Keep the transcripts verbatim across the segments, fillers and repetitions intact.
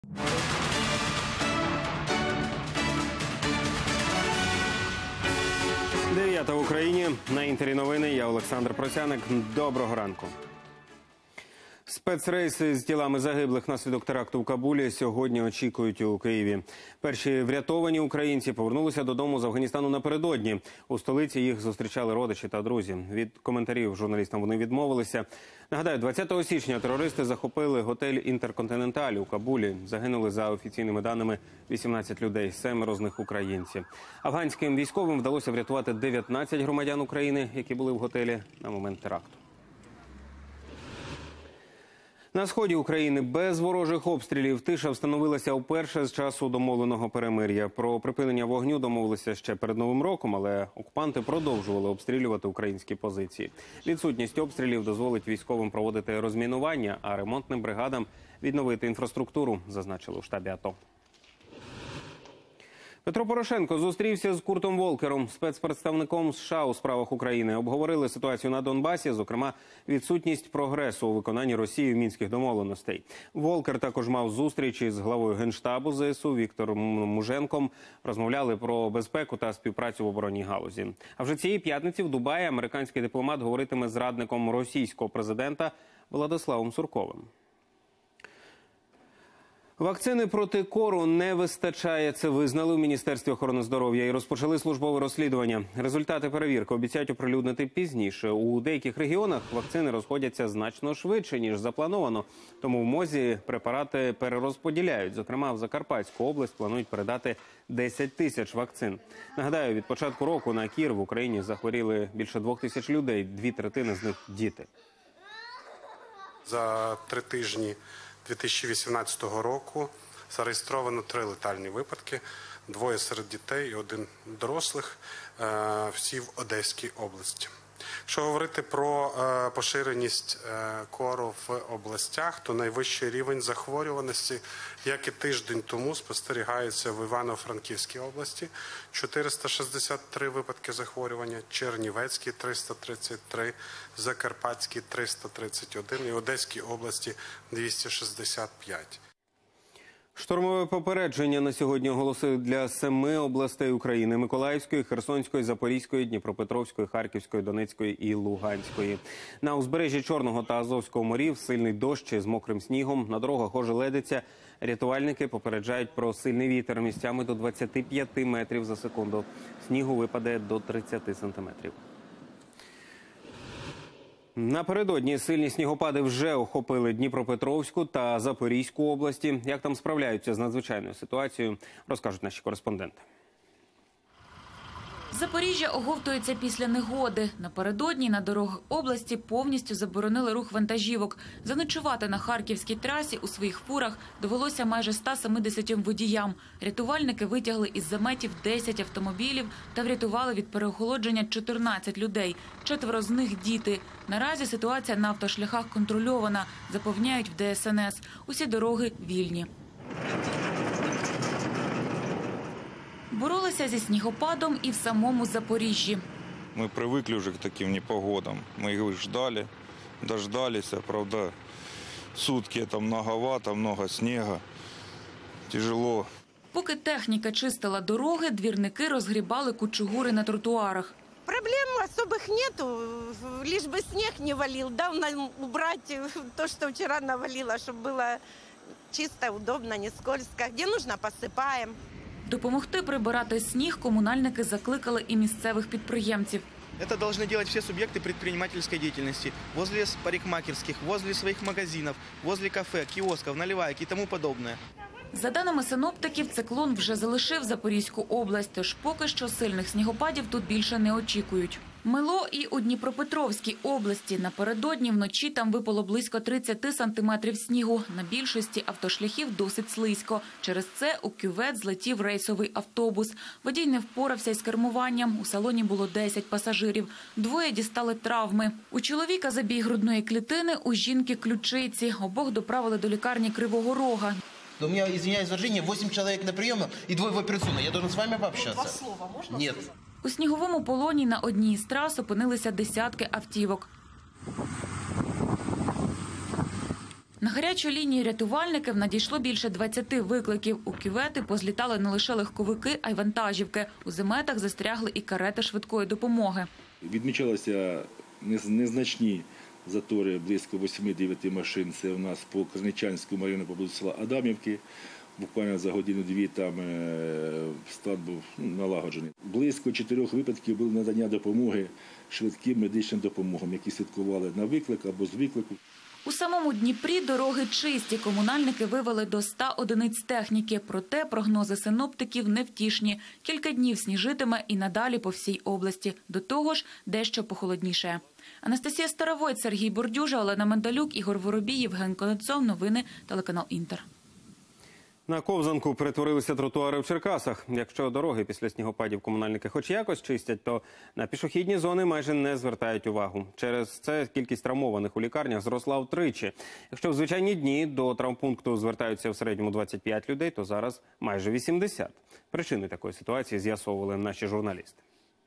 Дев'ята в Україні. На Інтері новини. Я Олександр Просяник. Доброго ранку. Спецрейси з тілами загиблих внаслідок теракту в Кабулі сьогодні очікують у Києві. Перші врятовані українці повернулися додому з Афганістану напередодні. У столиці їх зустрічали родичі та друзі. Від коментарів журналістам вони відмовилися. Нагадаю, двадцятого січня терористи захопили готель «Інтерконтиненталь» у Кабулі. Загинули, за офіційними даними, вісімнадцять людей, семеро з них українці. Афганським військовим вдалося врятувати дев'ятнадцять громадян України, які були в готелі на момент теракту. На сході України без ворожих обстрілів тиша встановилася вперше з часу домовленого перемир'я. Про припинення вогню домовилися ще перед Новим роком, але окупанти продовжували обстрілювати українські позиції. Відсутність обстрілів дозволить військовим проводити розмінування, а ремонтним бригадам відновити інфраструктуру, зазначили у штабі АТО. Петро Порошенко зустрівся з Куртом Волкером, спецпредставником США у справах України. Обговорили ситуацію на Донбасі, зокрема, відсутність прогресу у виконанні Росією мінських домовленостей. Волкер також мав зустріч із главою Генштабу ЗСУ Віктором Муженком. Розмовляли про безпеку та співпрацю в оборонній галузі. А вже цієї п'ятниці в Дубаї американський дипломат говоритиме з радником російського президента Владиславом Сурковим. Вакцини проти кору не вистачає, це визнали в Міністерстві охорони здоров'я і розпочали службове розслідування. Результати перевірки обіцяють оприлюднити пізніше. У деяких регіонах вакцини розходяться значно швидше, ніж заплановано. Тому в МОЗі препарати перерозподіляють. Зокрема, в Закарпатську область планують передати десять тисяч вакцин. Нагадаю, від початку року на кір в Україні захворіли більше двох тисяч людей, дві третини з них – діти. За три тижні дві тисячі вісімнадцятого року зареєстровано три летальні випадки, двоє серед дітей і один дорослих, всі в Одеській області. Якщо говорити про поширеність кору в областях, то найвищий рівень захворюваності, як і тиждень тому, спостерігається в Івано-Франківській області – чотириста шістдесят три випадки захворювання, Чернівецькій – триста тридцять три, Закарпатській – триста тридцять один і Одеській області – двісті шістдесят п'ять. Штормове попередження на сьогодні оголосили для семи областей України – Миколаївської, Херсонської, Запорізької, Дніпропетровської, Харківської, Донецької і Луганської. На узбережжі Чорного та Азовського морів сильний дощ з мокрим снігом, на дорогах ожеледиться. Рятувальники попереджають про сильний вітер місцями до двадцяти п'яти метрів за секунду. Снігу випаде до тридцяти сантиметрів. Напередодні сильні снігопади вже охопили Дніпропетровську та Запорізьку області. Як там справляються з надзвичайною ситуацією, розкажуть наші кореспонденти. Запоріжжя оговтується після негоди. Напередодні на дорогах області повністю заборонили рух вантажівок. Заночувати на харківській трасі у своїх фурах довелося майже ста семидесяти водіям. Рятувальники витягли із заметів десять автомобілів та врятували від переохолодження чотирнадцять людей. Четверо з них – діти. Наразі ситуація на автошляхах контрольована, запевняють в Де Ес Ен Ес. Усі дороги вільні. Боролися зі снігопадом і в самому Запоріжжі. Ми привикли вже к таким непогодам. Ми їх ждали, дождалися. Правда, сутки там многовато, много снігу. Тяжело. Поки техніка чистила дороги, двірники розгрібали кучугури на тротуарах. Проблем особых нету, лишь бы снег не валил. Дал нам убрать то, что вчера навалило, чтобы было чисто, удобно, не скользко. Где нужно, посыпаем. Допомогти прибирати сніг комунальники закликали і місцевих підприємців. Это должны делать все субъекты предпринимательской деятельности. Возле парикмахерских, возле своих магазинов, возле кафе, киосков, наливаек и тому подобное. За даними синоптиків, циклон вже залишив Запорізьку область, тож поки що сильних снігопадів тут більше не очікують. Мело і у Дніпропетровській області. Напередодні вночі там випало близько тридцяти сантиметрів снігу. На більшості автошляхів досить слизько. Через це у кювет злетів рейсовий автобус. Водій не впорався із кермуванням. У салоні було десять пасажирів. Двоє дістали травми. У чоловіка забій грудної клітини, у жінки ключиці. Обох доправили до лікарні Кривого Рога. У меня, извиняюсь за Женя, восемь человек на приеме и двое в операционной. Я должен с вами пообщаться. Два слова можно? Нет. У сніговому полоні на одній із трас опинилися десятки автівок. На гарячу лінію рятувальників надійшло більше двадцяти викликів. У кювети позлітали не лише легковики, а й вантажівки. У заметах застрягли і карети швидкої допомоги. Відмічалися незначні затори, близько восьми-дев'яти машин. Це у нас по Красничанському району поблизу села Адамівки. Буквально за годину-дві там стан був налагоджений. Близько чотирьох випадків було надання допомоги швидким медичним допомогам, які слідкували на виклик або з виклику. У самому Дніпрі дороги чисті. Комунальники вивели до ста одиниць техніки. Проте прогнози синоптиків невтішні. Кілька днів сніжитиме і надалі по всій області. До того ж, дещо похолодніше. Анастасія Старовойт, Сергій Бордюжа, Олена Мендалюк, Ігор Воробій, Євген Конецов. Новини, телеканал Інтер. На ковзанку перетворилися тротуари в Черкасах. Якщо дороги після снігопадів комунальники хоч якось чистять, то на пішохідні зони майже не звертають увагу. Через це кількість травмованих у лікарнях зросла втричі. Якщо в звичайні дні до травмпункту звертаються в середньому двадцять п'ять людей, то зараз майже вісімдесят. Причини такої ситуації з'ясовували наші журналісти.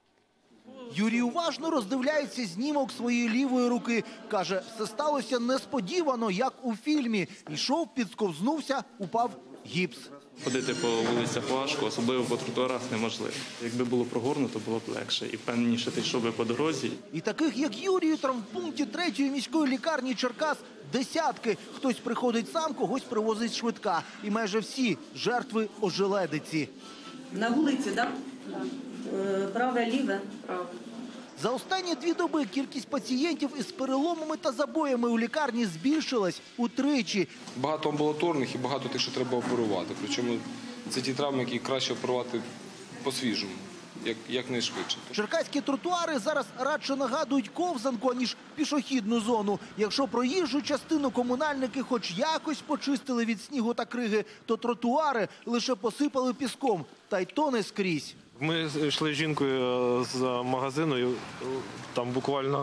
Юрій уважно роздивляється знімок своєї лівої руки. Каже, все сталося несподівано, як у фільмі. Йшов, підсковзнувся, упав гіпс. Ходити по вулицях важко, особливо по тротуарах неможливо. Якби було прогорнуто, було б легше і впевненіше ти йшов би по дорозі. І таких, як Юрій, у травмпункті третьої міської лікарні Черкас десятки. Хтось приходить сам, когось привозить швидка. І майже всі жертви ожеледиці. На вулиці, так? Да? Праве, ліве? Праве. За останні дві доби кількість пацієнтів із переломами та забоями у лікарні збільшилась утричі. Багато амбулаторних і багато тих, що треба оперувати. Причому це ті травми, які краще оперувати по-свіжому, як, якнайшвидше. Черкаські тротуари зараз радше нагадують ковзанку, аніж пішохідну зону. Якщо проїжджу частину комунальники хоч якось почистили від снігу та криги, то тротуари лише посипали піском, та й то не скрізь. Ми йшли з жінкою з магазину, і там буквально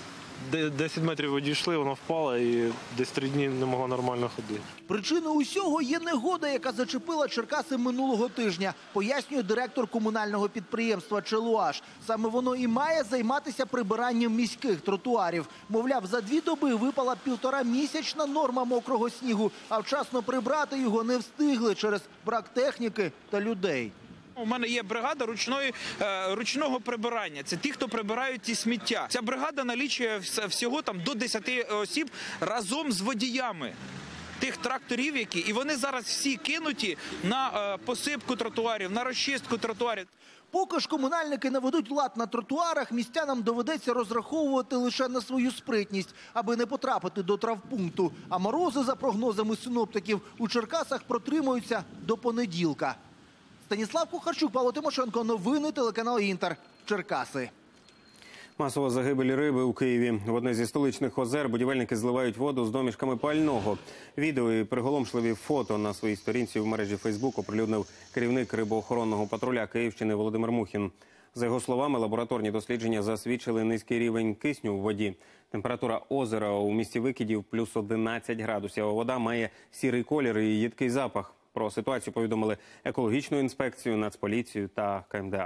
десять метрів відійшли, вона впала і десь три дні не могла нормально ходити. Причиною усього є негода, яка зачепила Черкаси минулого тижня, пояснює директор комунального підприємства «Челуаш». Саме воно і має займатися прибиранням міських тротуарів. Мовляв, за дві доби випала півторамісячна норма мокрого снігу, а вчасно прибрати його не встигли через брак техніки та людей. У мене є бригада ручної, ручного прибирання. Це ті, хто прибирають ті сміття. Ця бригада налічує всього там до десяти осіб разом з водіями тих тракторів, які... І вони зараз всі кинуті на посипку тротуарів, на розчистку тротуарів. Поки ж комунальники наведуть лад на тротуарах, містянам доведеться розраховувати лише на свою спритність, аби не потрапити до травмпункту. А морози, за прогнозами синоптиків, у Черкасах протримуються до понеділка. Станіслав Кухарчук, Павло Тимошенко. Новини, телеканал Інтер. Черкаси. Масова загибель риби у Києві. В одне зі столичних озер будівельники зливають воду з домішками пального. Відео і приголомшливі фото на своїй сторінці в мережі Фейсбук оприлюднив керівник рибоохоронного патруля Київщини Володимир Мухін. За його словами, лабораторні дослідження засвідчили низький рівень кисню в воді. Температура озера у місті Викидів – плюс одинадцять градусів, а вода має сірий колір і їдкий запах. Про ситуацію повідомили екологічну інспекцію, Нацполіцію та Ка Ем Де А.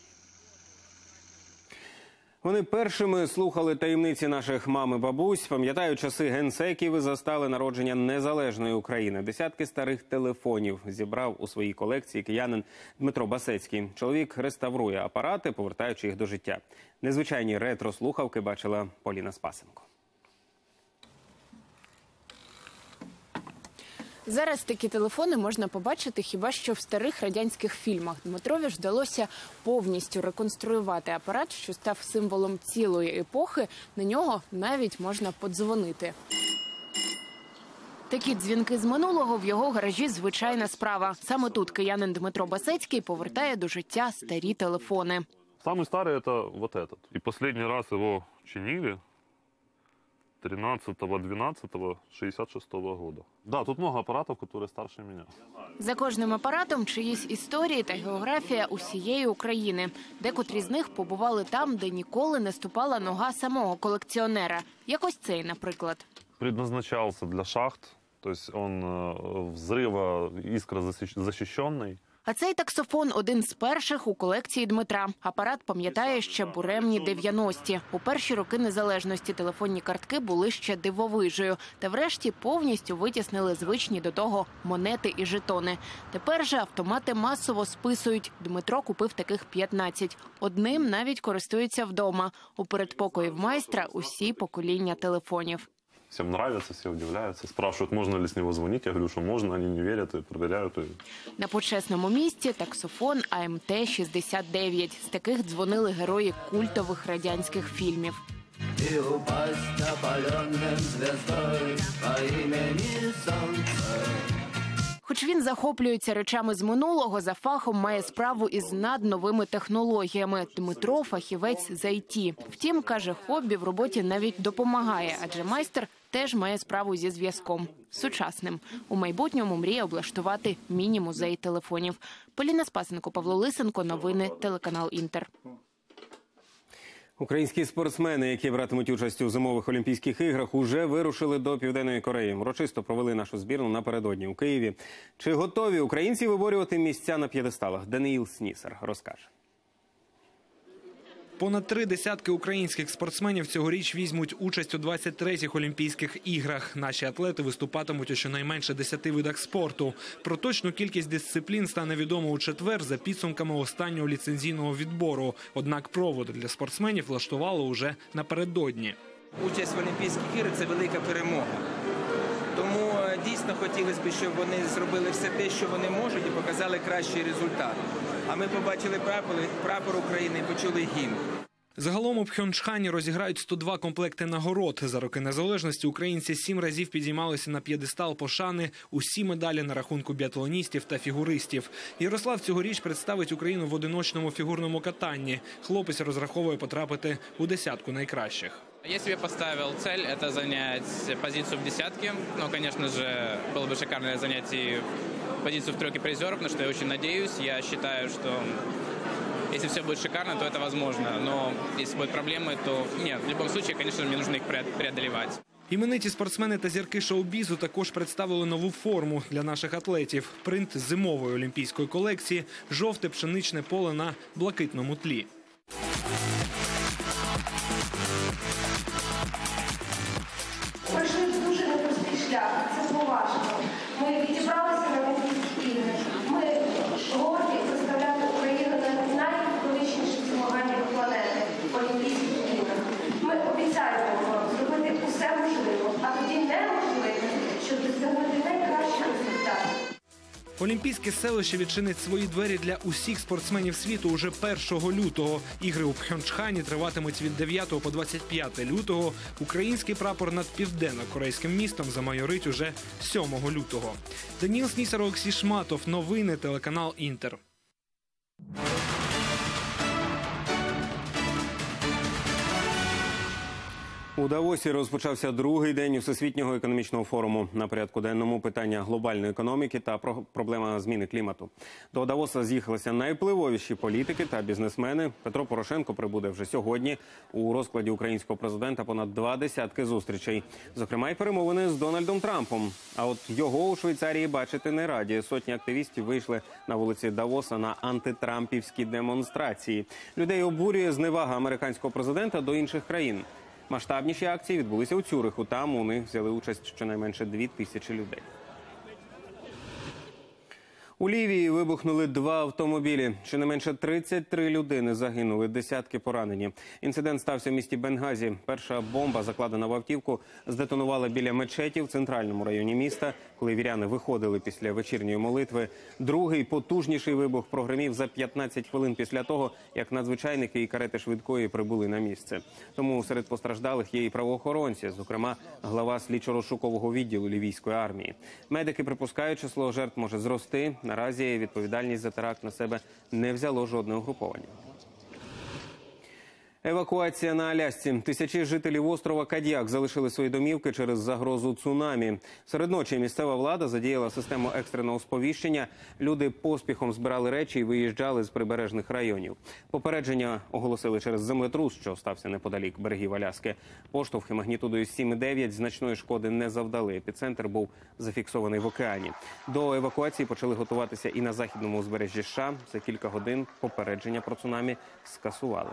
Вони першими слухали таємниці наших мам і бабусь, пам'ятають часи генсеків і застали народження незалежної України. Десятки старих телефонів зібрав у своїй колекції киянин Дмитро Басецький. Чоловік реставрує апарати, повертаючи їх до життя. Незвичайні ретро-слухавки бачила Поліна Спасенко. Зараз такі телефони можна побачити хіба що в старих радянських фільмах. Дмитрові ж вдалося повністю реконструювати апарат, що став символом цілої епохи. На нього навіть можна подзвонити. Такі дзвінки з минулого в його гаражі – звичайна справа. Саме тут киянин Дмитро Басецький повертає до життя старі телефони. Самый старый – это вот этот. И последний раз его чинили тринадцатого двенадцатого шестьдесят шестого года. Да, тут много аппаратов, которые старше меня. За кожним апаратом чиїсь історії та географія усієї України. Декотрі з них побували там, де ніколи не ступала нога самого колекціонера. Як ось цей, наприклад. Предназначался для шахт, То есть он э, взрыва искрозащищенный. А цей таксофон – один з перших у колекції Дмитра. Апарат пам'ятає ще буремні дев'яності. У перші роки незалежності телефонні картки були ще дивовижею. Та врешті повністю витіснили звичні до того монети і жетони. Тепер же автомати масово списують. Дмитро купив таких п'ятнадцять. Одним навіть користується вдома. У передпокої в майстра усі покоління телефонів. Всем нравится, все удивляются, спрашивают, можно ли с него звонить. Я говорю, что можно, они не верят и проверяют. На почесному місці таксофон А М Т шістдесят дев'ять. З таких дзвонили герої культових радянських фільмів. И упасть опаленным звездой по имени Солнце. Хоч він захоплюється речами з минулого, за фахом має справу із надновими технологіями. Дмитро – фахівець з Ай Ті. Втім, каже, хобі в роботі навіть допомагає, адже майстер теж має справу зі зв'язком. Сучасним. У майбутньому мріє облаштувати міні-музей телефонів. Поліна Спасенко, Павло Лисенко. Новини. Телеканал Інтер. Українські спортсмени, які братимуть участь у зимових Олімпійських іграх, уже вирушили до Південної Кореї. Урочисто провели нашу збірну напередодні у Києві. Чи готові українці виборювати місця на п'єдесталах? Даниїл Снісар розкаже. Понад три десятки українських спортсменів цьогоріч візьмуть участь у двадцять третіх Олімпійських іграх. Наші атлети виступатимуть у щонайменше десяти видах спорту. Про точну кількість дисциплін стане відомо у четвер за підсумками останнього ліцензійного відбору. Однак проводи для спортсменів влаштували уже напередодні. Участь в Олімпійських іграх – це велика перемога. Тому дійсно хотілося б, щоб вони зробили все те, що вони можуть, і показали кращий результат. А ми побачили прапор, прапор України і почули гімн. Загалом у Пхьончхані розіграють сто два комплекти нагород. За роки незалежності українці сім разів підіймалися на п'єдестал пошани. Усі медалі на рахунку біатлоністів та фігуристів. Ярослав цьогоріч представить Україну в одиночному фігурному катанні. Хлопець розраховує потрапити у десятку найкращих. Я себе поставил цель – это занять позицию в десятке. Ну, конечно же, было бы шикарно занять и позицию в тройке призеров, на что я очень надеюсь. Я считаю, что если все будет шикарно, то это возможно. Но если будут проблемы, то нет. В любом случае, конечно, мне нужно их преодолевать. Імениті спортсмени та зірки шоу-бізу також представили нову форму для наших атлетів. Принт зимової олімпійської колекції – жовте пшеничне поле на блакитному тлі. Пройшли дуже непростий шлях, це поважно. Ми відібралися на Олімпійські ігри. Ми горді представляти Україну на найвеличніших змаганнях планети – Олімпійських іграх. Ми обіцяємо зробити усе можливе, а тоді неможливе, щоб досягнути найкращих результатів. Олімпійське селище відчинить свої двері для усіх спортсменів світу уже першого лютого. Ігри у Пхьончхані триватимуть від дев'ятого по двадцять п'яте лютого. Український прапор над південно-корейським містом замайорить уже сьомого лютого. Даніл Снісар, Олексій Шматов. Новини. Телеканал Інтер. У Давосі розпочався другий день Всесвітнього економічного форуму. На порядку денному питання глобальної економіки та проблема зміни клімату. До Давоса з'їхалися найвпливовіші політики та бізнесмени. Петро Порошенко прибуде вже сьогодні. У розкладі українського президента понад два десятки зустрічей. Зокрема, й перемовини з Дональдом Трампом. А от його у Швейцарії бачити не раді. Сотні активістів вийшли на вулиці Давоса на антитрампівські демонстрації. Людей обурює зневага американського президента до інших країн. Масштабніші акції відбулися у Цюриху. Там у них взяли участь щонайменше дві тисячі людей. У Лівії вибухнули два автомобілі. Щонайменше тридцять три людини загинули, десятки поранені. Інцидент стався в місті Бенгазі. Перша бомба, закладена в автівку, здетонувала біля мечеті в центральному районі міста, коли віряни виходили після вечірньої молитви. Другий, потужніший вибух прогримів за п'ятнадцять хвилин після того, як надзвичайники і карети швидкої прибули на місце. Тому серед постраждалих є і правоохоронці, зокрема глава слідчо-розшукового відділу лівійської армії. Медики припускають, число жертв може зрости. Наразі відповідальність за теракт на себе не взяло жодне угруповання. Евакуація на Алясці. Тисячі жителів острова Кадьяк залишили свої домівки через загрозу цунамі. Серед ночі місцева влада задіяла систему екстреного сповіщення. Люди поспіхом збирали речі і виїжджали з прибережних районів. Попередження оголосили через землетрус, що стався неподалік берегів Аляски. Поштовхи магнітудою сім і дев'ять значної шкоди не завдали. Епіцентр був зафіксований в океані. До евакуації почали готуватися і на західному узбережжі США. За кілька годин попередження про цунамі скасували.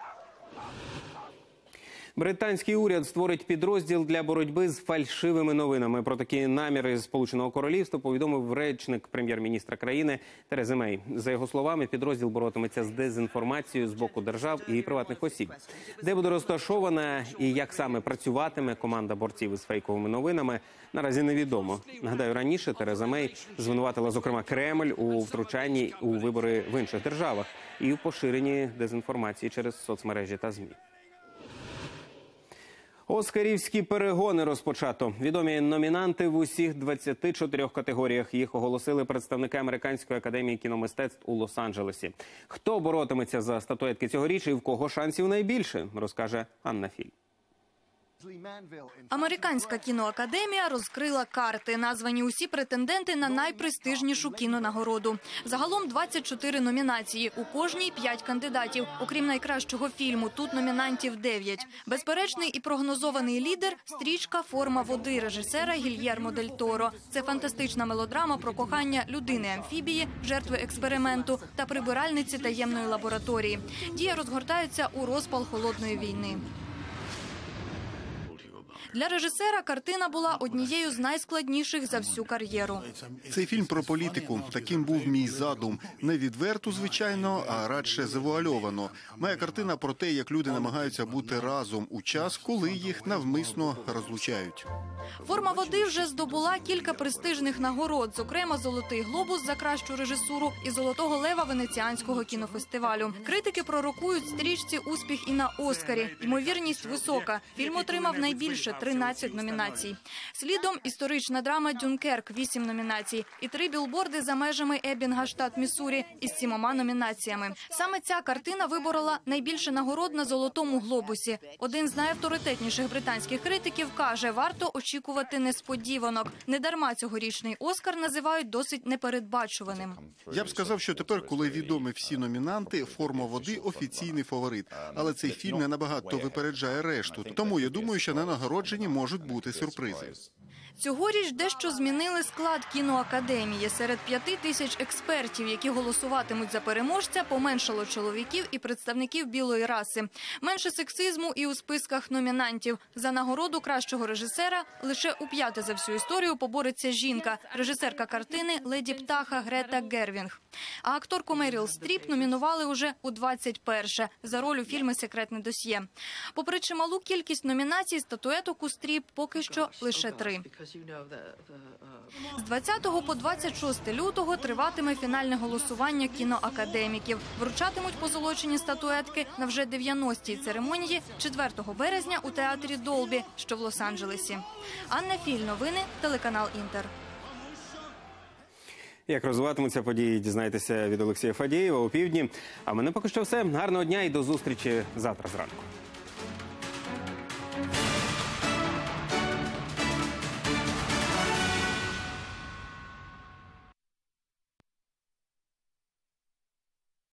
Британський уряд створить підрозділ для боротьби з фальшивими новинами. Про такі наміри Сполученого Королівства повідомив речник прем'єр-міністра країни Терези Мей. За його словами, підрозділ боротиметься з дезінформацією з боку держав і приватних осіб. Де буде розташована і як саме працюватиме команда борців із фейковими новинами, наразі невідомо. Нагадаю, раніше Тереза Мей звинуватила, зокрема, Кремль у втручанні у вибори в інших державах і у поширенні дезінформації через соцмережі та ЗМІ. Оскарівські перегони розпочато. Відомі номінанти в усіх двадцяти чотирьох категоріях. Їх оголосили представники Американської академії кіномистецтв у Лос-Анджелесі. Хто боротиметься за статуетки цьогоріч і в кого шансів найбільше, розкаже Анна Філь. Американська кіноакадемія розкрила карти. Названі усі претенденти на найпрестижнішу кінонагороду. Загалом двадцять чотири номінації. У кожній п'ять кандидатів. Окрім найкращого фільму, тут номінантів дев'ять. Безперечний і прогнозований лідер – стрічка «Форма води» режисера Гільєрмо дель Торо. Це фантастична мелодрама про кохання людини-амфібії, жертви експерименту та прибиральниці таємної лабораторії. Дія розгортається у розпал холодної війни. Для режисера картина була однією з найскладніших за всю кар'єру. Цей фільм про політику. Таким був мій задум. Не відверто, звичайно, а радше завуальовано. Моя картина про те, як люди намагаються бути разом у час, коли їх навмисно розлучають. «Форма води» вже здобула кілька престижних нагород, зокрема «Золотий глобус» за кращу режисуру і «Золотого лева» Венеціанського кінофестивалю. Критики пророкують стрічці успіх і на «Оскарі». Ймовірність висока. Фільм отримав найбільше – тринадцять номінацій. Слідом історична драма «Дюнкерк» – вісім номінацій. І три білборди за межами Еббінга, штат Міссурі із сімома номінаціями. Саме ця картина виборола найбільше нагород на «Золотому глобусі». Один з найавторитетніших британських критиків каже, варто очікувати несподіванок. Недарма цьогорічний «Оскар» називають досить непередбачуваним. Я б сказав, що тепер, коли відомі всі номінанти, «Форма води» – офіційний фаворит. Але цей фільм не набагато випереджає решту. Тому я думаю, що на нагородженні можуть бути сюрпризи. Цьогоріч дещо змінили склад кіноакадемії. Серед п'яти тисяч експертів, які голосуватимуть за переможця, поменшало чоловіків і представників білої раси. Менше сексизму і у списках номінантів. За нагороду кращого режисера лише у п'яте за всю історію побореться жінка, режисерка картини «Леді Птаха» Грета Гервінг. А акторку Меріл Стріп номінували уже у двадцять перше за роль у фільмі «Секретне досьє». Попри чималу кількість номінацій, статуеток у Стріп поки що лише три. З двадцятого по двадцять шосте лютого триватиме фінальне голосування кіноакадеміків. Вручатимуть позолочені статуетки на вже дев'яностій церемонії четвертого березня у театрі Долбі, що в Лос-Анджелесі. Анна Філь, новини, телеканал Інтер. Як розвиватимуться події, дізнайтеся від Олексія Фадєєва у півдні. А в мене поки що все. Гарного дня і до зустрічі завтра зранку.